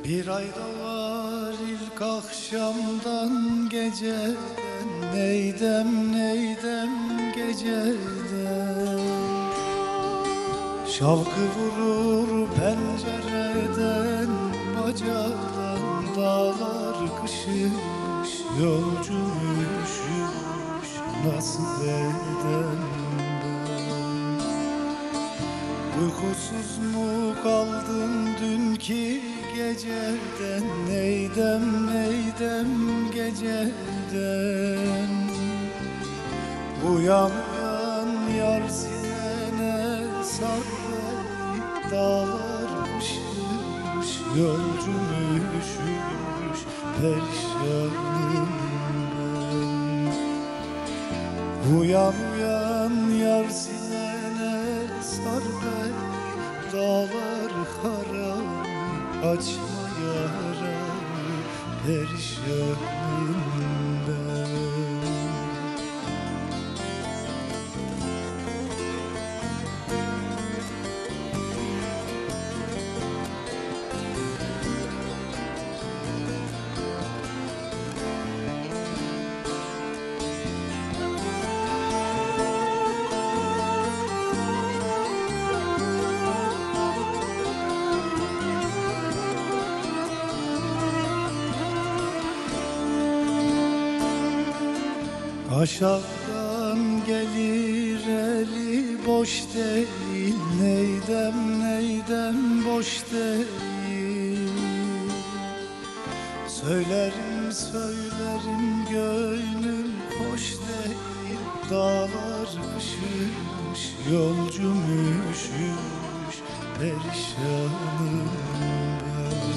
Bir ay doğar ilk akşamdan geceden, neydem neydem geceden. Şavkı vurur pencereden, bacadan dağlar kışış, yolcum üşüş nasıl eden. Uykusuz mu kaldın dünkü geceden, neydem neydem geceden. Uyan uyan yar sinene sar beni, dağlar üşüş, yolcum üşüş, perişanım ben. Uyan uyan yar sinene sar beni, dağlar harap, açma yaramı, perişanım ben. Aşağıdan gelir eli boş değil, neydem neydem boş değil. Söylerim söylerim gönlüm hoş değil, dağlar üşüş, yolcum üşüş, perişanım ben.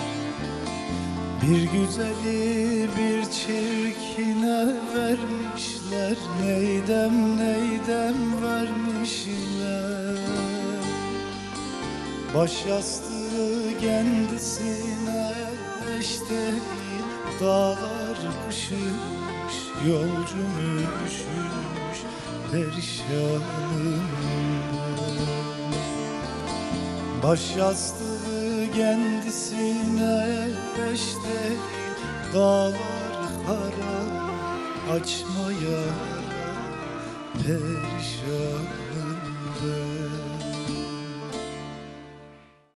Bir güzeli bir çirkine vermişler, neydem neydem vermişler. Baş yastığı kendisine eş değil, dağlar kışış, yolcum üşüş, perişanım ben. Baş yastığı kendisine eş değil, dağlar harap, açma yara, perişanım ben.